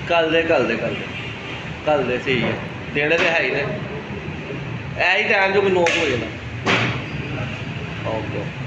कल दे सही है देने तो है ही ने ऐ ही टाइम जो कोई 9 बजे ना ओके।